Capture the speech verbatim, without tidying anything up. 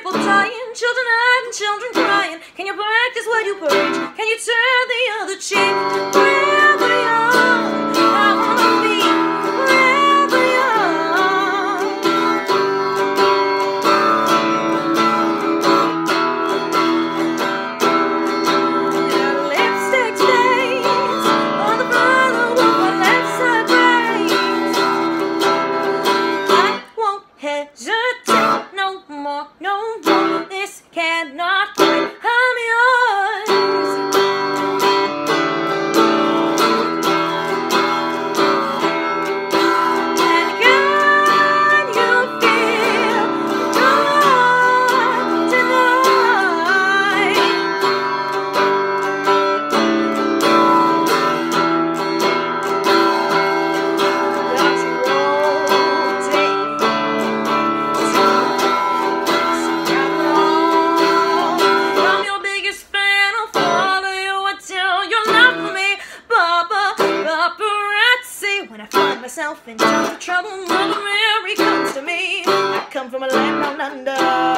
people dying, children hiding, children crying. Can you practice what you preach? Can you turn the other cheek? Forever young, I wanna be forever young. Your lipstick stains on the bottom of my left side brains. I won't hesitate no more, no more. This cannot wait. I'm yours. And can you feel joy tonight? Got to rotate. I'm your biggest fan, I'll follow you until you're not for me. Papa, paparazzi. When I find myself in times of trouble, Mother Mary comes to me. I come from a land down under.